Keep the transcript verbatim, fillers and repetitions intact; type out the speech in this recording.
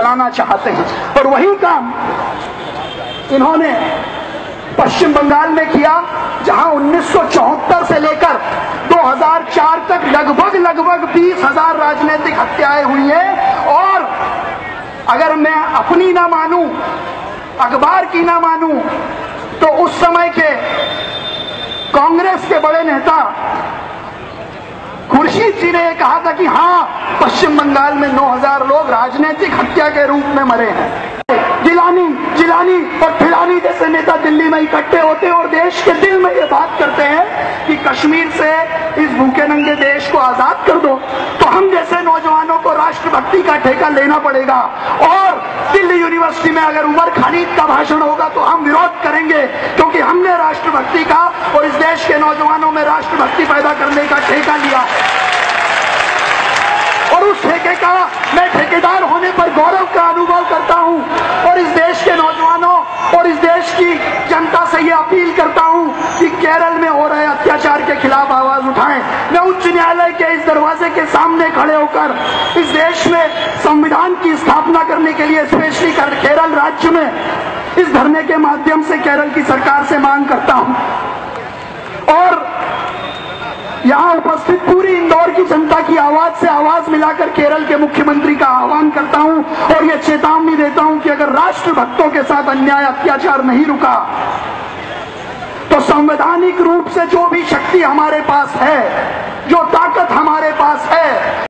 चलाना चाहते हैं। और वही काम इन्होंने पश्चिम बंगाल में किया, जहां उन्नीस सौ चौहत्तर से लेकर दो हज़ार चार तक लगभग लगभग बीस हजार राजनीतिक हत्याएं हुई हैं। और अगर मैं अपनी ना मानूं, अखबार की ना मानूं, तो उस समय के कांग्रेस के बड़े नेता खुर्शीद जी ने कहा था कि हां, पश्चिम बंगाल में नौ हज़ार लोग राजनीतिक हत्या के रूप में मरे हैं। जिलानी जिलानी और फिलानी जैसे नेता दिल्ली में इकट्ठे होते हैं और देश के दिल में ये बात करते हैं कि कश्मीर से इस भूखे नंगे देश को आजाद कर दो, तो हम जैसे नौजवानों को राष्ट्रभक्ति का ठेका लेना पड़ेगा। और दिल्ली यूनिवर्सिटी में अगर उमर खालिद का भाषण होगा तो हम विरोध करेंगे, क्योंकि हमने राष्ट्रभक्ति का और इस देश के नौजवानों में राष्ट्रभक्ति पैदा करने का ठेका लिया और उस ठेके का मैं ठेकेदार होने पर गौरव का अनुभव करता हूं। और इस देश के नौजवानों और इस देश की जनता से यह अपील करता हूं कि केरल में हो रहे अत्याचार के खिलाफ आवाज उठाएं। मैं उच्च न्यायालय के इस दरवाजे के सामने खड़े होकर इस देश में संविधान की स्थापना करने के लिए स्पेशली केरल राज्य में इस धरने के माध्यम से केरल की सरकार से मांग करता हूं और यहां उपस्थित पूरी इंदौर की जनता की आवाज से आवाज मिलाकर केरल के मुख्यमंत्री का आह्वान करता हूं और यह चेतावनी देता हूं कि अगर राष्ट्रभक्तों के साथ अन्याय अत्याचार नहीं रुका तो संवैधानिक रूप से जो भी शक्ति हमारे पास है, जो ताकत हमारे पास है,